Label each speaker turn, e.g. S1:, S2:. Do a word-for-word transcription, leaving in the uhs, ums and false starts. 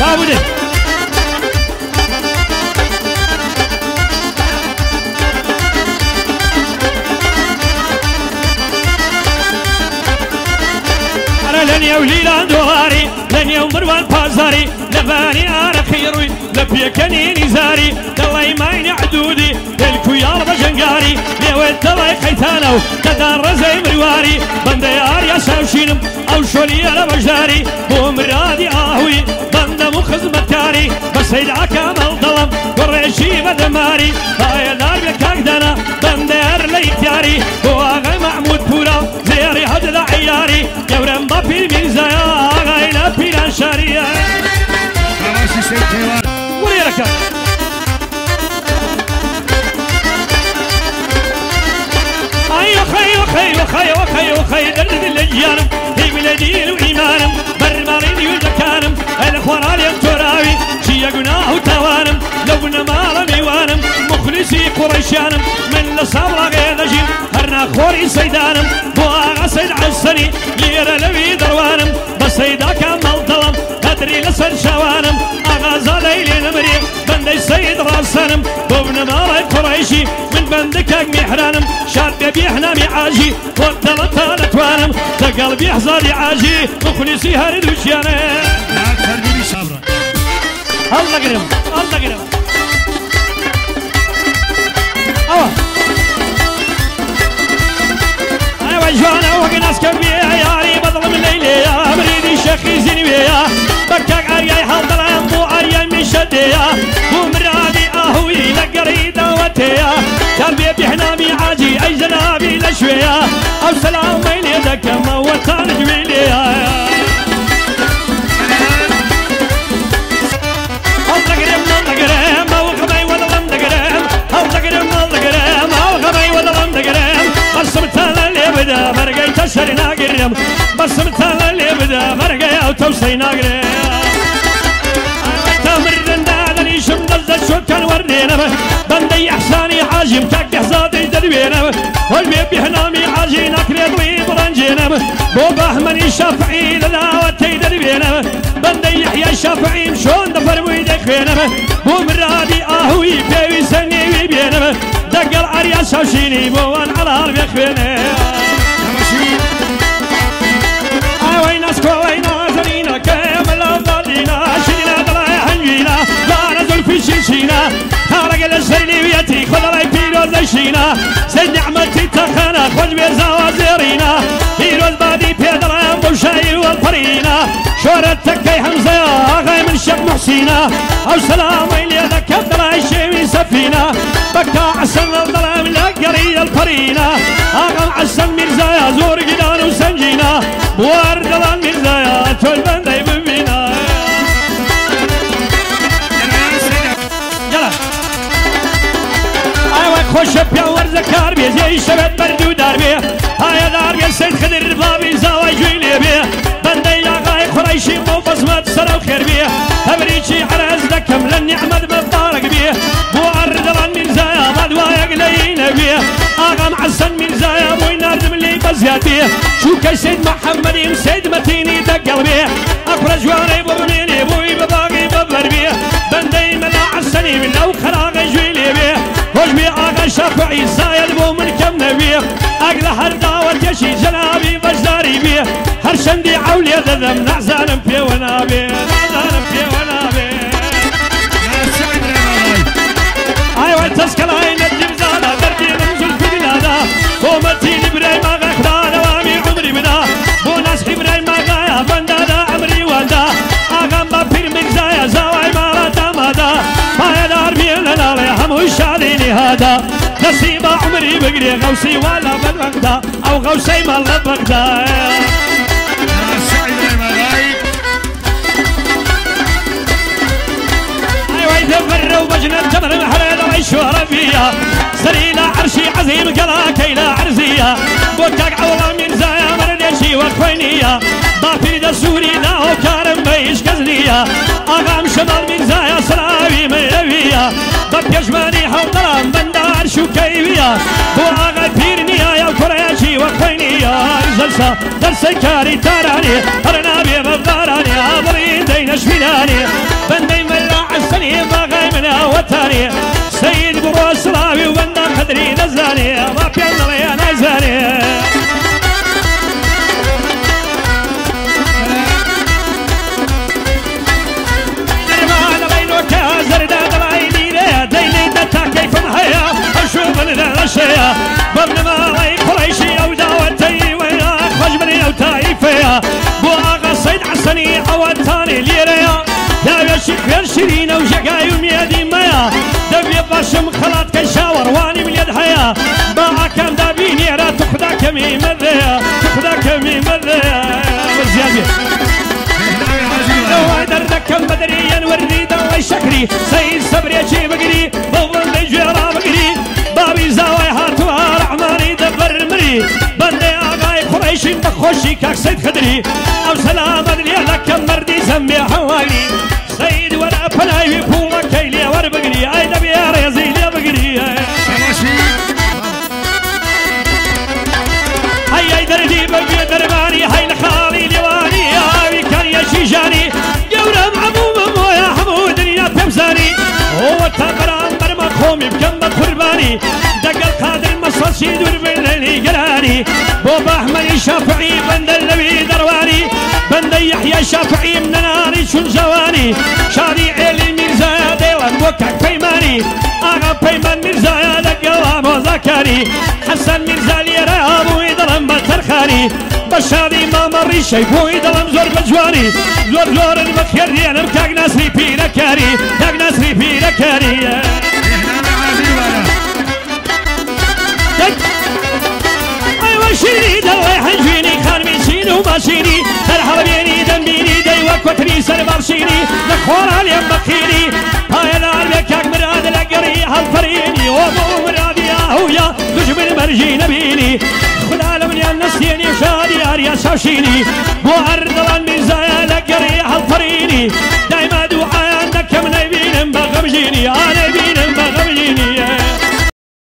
S1: عبودي لن يولي لاندواري لن يومر والبازاري لباني انا خيروي لبيكني نزاري الله ما ينعدودي الكويار بجنقاري ليويت الله خيتانو قدار رزي مرواري بنديار يا ساوشينم او شولي انا بجاري بومرادي اهوي بند مخزمتاري بس يدعك امل ظلم قريشي بدماري هاي دار بكاكدنا بندير ليكتاري واغي محمود بورا زيري هدد عياري يورم بابي الميزايا غايلة بيران شارية ويركا ايو خيو خيو خيو خيو خيو درد الجيانم في بلدي وإيمانم برمارين يولدكانم الاخوان عليهم تراوي شي قناه توانم لو قلنا مالا ميوانم مخلصي قريشانم من لصبر غير هرنا خوري سيدانم بواغا سيد عسني ليرا لوي دروانم بسيدا كامل ظلم قدري لسن شوانم اغازا ليلي نمري بندي سيد راسنم بوبن مالاي قريشي من بندكاك محرانم شاد بيحنا ميعاجي وقتلتا لتوانم تقلبي حزاري عاجي مخلصي هارد وشيانم
S2: لا تردني صبرا
S1: الله قرم الله قرم اوه ايوه جوانا وقناس كبير ياري بظلم الليل يا بريدي شيخي زينويا بكاك ارياي حضر امبو ارياي من شديا ومرادي اهوي لقري دوتيا قلبي بحنامي عاجي اي جنابي لشويا او سلام ويلي ذاك موتان جويليا بدا مرقي تشري ناقريم بس مثال اللي بدا مرقي او توصي ناقريم تمر النادني شمدل شو كان ورنينا بندي احساني حاجم كاك حزادي دلوينا والبي بحنامي حاجي ناكريد وي برنجينا بوب احمني شافعي لداوتي دلوينا بندي يحيى الشافعي مشون دفر ويدك فينا بومرادي اهوي بيوي سني ويبينا دقل عريا شوشيني بوان على البيك فينا وين اسكو وين ازرينا كامل افضلينا شينا طلع هنجينا لا نزل في شيشينا خارج الزيني ويتي خذ لي بيروز الشينا سيد نعمتي تخنا خذ بيزا وزيرينا بيروز بادي بيدر ابو شاي والفرينا شورتك يا حمزه يا غاي من شيخ محسينا او سلام ويلي ذاك طلع الشيوي سفينا بكا عسل الظلام لقري الفرينا اغم عسل ميرزا زور قدان وسنجينا وردلان ميرزايا تول بندي ببينا يلا ايوه خوش بيا ورزكار بي زي شبت بردو دار بي هاي دار بي سيد خدر بابي زاوي جويلي بي بندي لاغاي قريشي مو بصمت سرو خير بي تبريشي عرز دكم لن يعمد مبارك بي وردلان ميرزايا مدوايا قلينا بي اغم عسن ميرزايا وينار دملي بزياتي شو كسيد محمدي سيد متيني دق قلبي اخرج واني بوميني بوي بباقي ببربي بندي ملا عسني من لو خراغ جويلي بيه وش بي اغا شافعي زايد بو من كم نبي اقل هرداوة يشي جنابي بجداري بيه هرشندي عولي ذذم نعزانم بيه ونابي نعزانم بيه ونابي ايوه تسكلاي نجم زادا دردي ننزل في بلادا ومتيني براي ما غخدا نوامي عمري بدا بوناس خبراي ما غايا بندادا عمري والدا اغام بابير مكزايا زاواي مالا دامادا بايا دار بينا لالي همو شاديني هادا نصيبا عمري بقري غوسي ولا بالبغدا او غوسي مالا بغدا دفر وبجنة تمر محرد عيش وربية سرينا عرشي عظيم قلا كيلا عرزية بوتاك عولا من زايا مردشي وكوينية بافي دسوري لا وكارم بيش كزنية اغام شمال من زايا سراوي ميوية ببيجماني حوضرام بندار شو كيوية بو اغا بيرنية يا كوريشي وكوينية جلسة درس كاري تاراني ارنابي مباراني عبرين حسين شفيناني بندي ملا عسني باغي منها وتاني سيد بروس راوي وبندا قدري نزاني ما بينا يا نزاني الشيا بابن مالي قريشي او داوتي ويا خرج مني او تايفيا بو اغا صيد عسني عواتاني ليريا يا شيخ غير شيرين وجقاي وميادي مايا دبي باشم خلات كشاور واني من يد حيا باع كم دابيني را تخدا كمي مذيا تخدا كمي مذيا مزيادي لو دردك كم بدريا وريدا وشكري سيد صبري شي بقري بوضن دجيرا بقري بابي زاوي هاتوها رحماني دبر مري بندي آقاي قريشي بخوشي كاك سيد خدري او سلام ادري لك مردي زمي حوالي سيد ولا بلاي بولا كيلي ور بقري اي دبي يا ريزي لي بقري هاي اي دردي بقي درباني هاي لخالي ليواني هاي كان يشيجاني يورم عموم مويا حمود يا تمزاني هو تقران برما خومي بكم قرباني دق القادر مصصي دور بالليل قراني بوب احمد الشافعي بند النبي درواني بند يحيى الشافعي من ناري شون زواني شاري علي ميرزا ديوان وكاك بيماني اغا بيمان ميرزا دق وزكاني حسن ميرزا ليرا ابو يدرم بترخاني بشاري ما مري شيبو يدرم زور بجواني زور زور المخير انا بكاك ناسري بيركاري كاك ناسري بيركاري ايوا شيري دلوي حنجيني خان ميسيني وماشيني ترحب بيني دمبيني دي وكوتري سر مرشيني نخور علي بخيني هاي العربي كاك مراد لقري هالفريني وابو مرادي يا هويا دجمن مرجي نبيني خلال من النسيني وشادي اريا شاشيني بو اردلان ميزايا